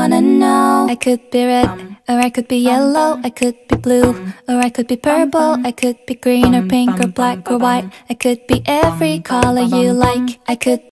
wanna know. I could be red, or I could be yellow, I could be blue, or I could be purple, I could be green or pink or black or white. I could be every color you like. I could